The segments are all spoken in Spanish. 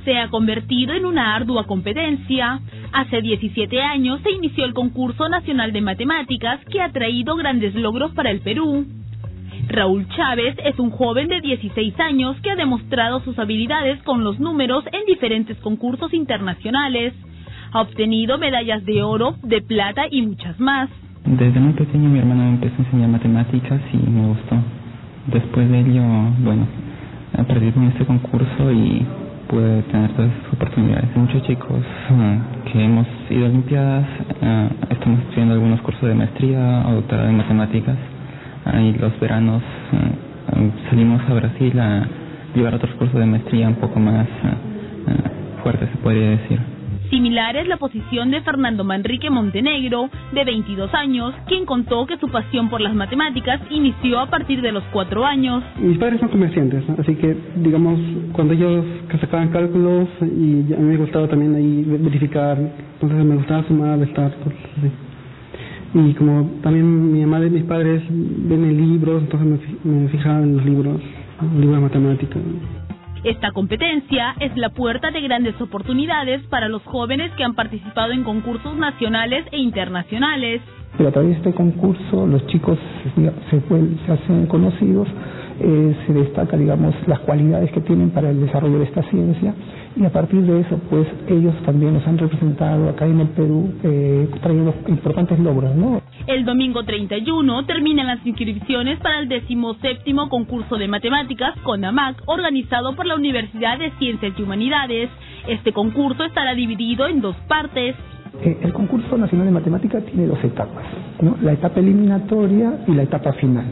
se ha convertido en una ardua competencia. Hace 17 años se inició el Concurso Nacional de Matemáticas, que ha traído grandes logros para el Perú. Raúl Chávez es un joven de 16 años que ha demostrado sus habilidades con los números en diferentes concursos internacionales. Ha obtenido medallas de oro, de plata y muchas más. Desde muy pequeño mi hermano me empezó a enseñar matemáticas y me gustó. Después de ello, participé en este concurso y pude tener todas esas oportunidades. Muchos chicos que hemos ido a Olimpiadas, estamos estudiando algunos cursos de maestría o doctorado en matemáticas. Y los veranos salimos a Brasil a llevar otros cursos de maestría un poco más fuertes, se podría decir. Similar es la posición de Fernando Manrique Montenegro, de 22 años, quien contó que su pasión por las matemáticas inició a partir de los 4 años. Mis padres son comerciantes, ¿no? Así que, digamos, cuando ellos sacaban cálculos, y a mí me gustaba también ahí verificar, entonces me gustaba sumar, restar, cosas así. Y como también mi mamá y mis padres ven en libros, entonces me fijaba en los libros de matemáticas. Esta competencia es la puerta de grandes oportunidades para los jóvenes que han participado en concursos nacionales e internacionales. Pero a través de este concurso los chicos se hacen conocidos, se destaca, digamos, las cualidades que tienen para el desarrollo de esta ciencia, y a partir de eso, pues ellos también nos han representado acá en el Perú, trayendo importantes logros, ¿no? El domingo 31 terminan las inscripciones para el 17º concurso de matemáticas CONAMAC, organizado por la Universidad de Ciencias y Humanidades. Este concurso estará dividido en 2 partes. El concurso nacional de matemáticas tiene 2 etapas, ¿no? La etapa eliminatoria y la etapa final.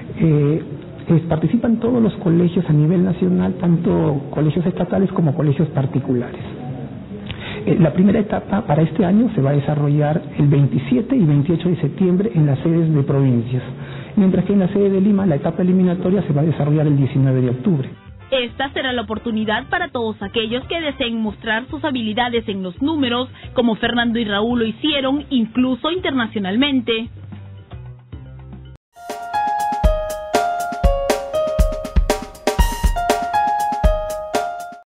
Participan todos los colegios a nivel nacional, tanto colegios estatales como colegios particulares. La primera etapa para este año se va a desarrollar el 27 y 28 de septiembre en las sedes de provincias, mientras que en la sede de Lima la etapa eliminatoria se va a desarrollar el 19 de octubre. Esta será la oportunidad para todos aquellos que deseen mostrar sus habilidades en los números, como Fernando y Raúl lo hicieron, incluso internacionalmente.